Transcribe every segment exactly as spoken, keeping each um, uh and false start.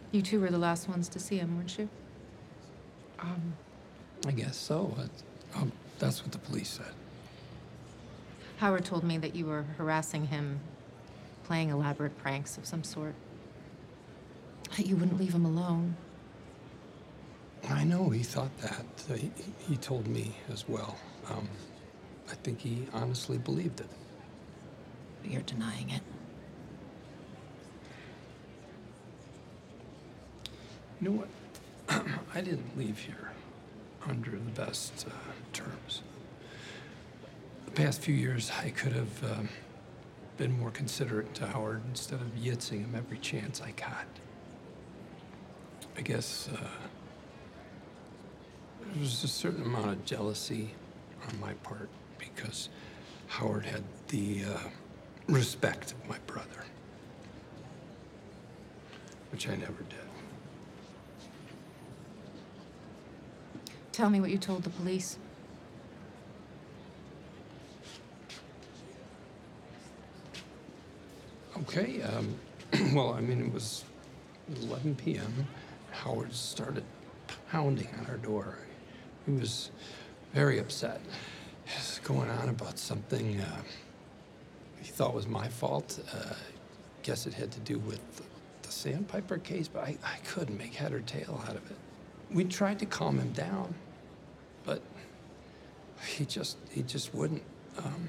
You two were the last ones to see him, weren't you? Um, I guess so. That's, um, that's what the police said. Howard told me that you were harassing him, playing elaborate pranks of some sort. That you wouldn't leave him alone. I know he thought that. Uh, he, he told me as well. Um, I think he honestly believed it. But you're denying it. You know what? I didn't leave here under the best uh, terms. The past few years, I could have um, been more considerate to Howard instead of yitzing him every chance I got. I guess uh, there was a certain amount of jealousy on my part because Howard had the uh, respect of my brother, which I never did. Tell me what you told the police. Okay, um, well, I mean, it was eleven p m Howard started pounding on our door. He was very upset. He was going on about something uh, he thought was my fault. Uh, guess it had to do with the, the Sandpiper case, but I, I couldn't make head or tail out of it. We tried to calm him down, but he just, he just wouldn't. Um,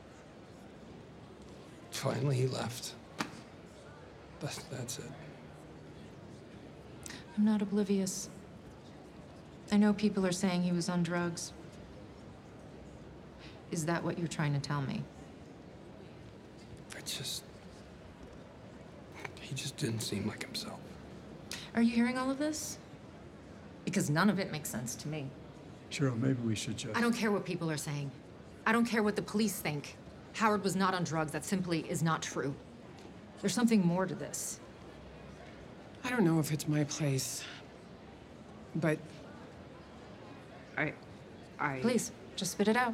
finally, he left. That's, that's it. I'm not oblivious. I know people are saying he was on drugs. Is that what you're trying to tell me? I just... He just didn't seem like himself. Are you hearing all of this? Because none of it makes sense to me. Cheryl, maybe we should just... I don't care what people are saying. I don't care what the police think. Howard was not on drugs. That simply is not true. There's something more to this. I don't know if it's my place, but I, I... Please, just spit it out.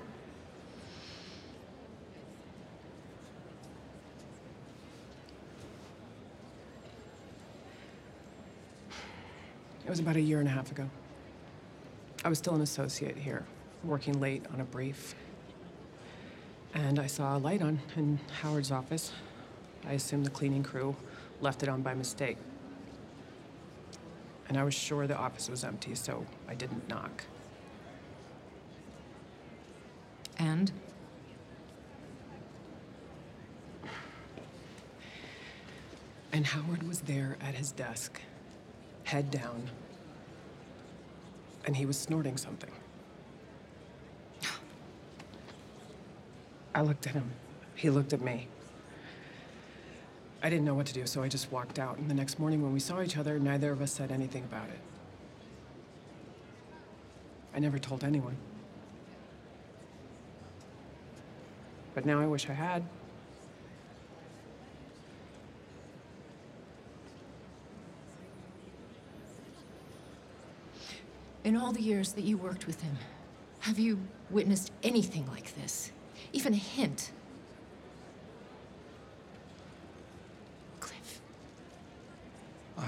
It was about a year and a half ago. I was still an associate here, working late on a brief. And I saw a light on in Howard's office. I assumed the cleaning crew left it on by mistake. And I was sure the office was empty, so I didn't knock. And? And Howard was there at his desk, head down, and he was snorting something. I looked at him. He looked at me. I didn't know what to do, so I just walked out. And the next morning when we saw each other, neither of us said anything about it. I never told anyone. But now I wish I had. In all the years that you worked with him, have you witnessed anything like this? Even a hint? Cliff. I...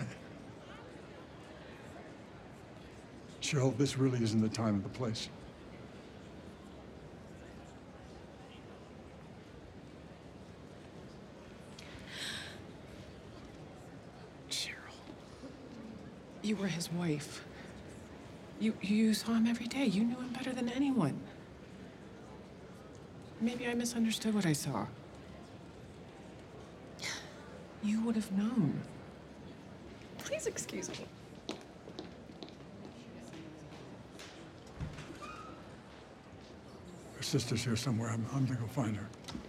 Cheryl, this really isn't the time or the place. Cheryl. You were his wife. You, you saw him every day. You knew him better than anyone. Maybe I misunderstood what I saw. You would have known. Please excuse me. Her sister's here somewhere. I'm, I'm gonna go find her.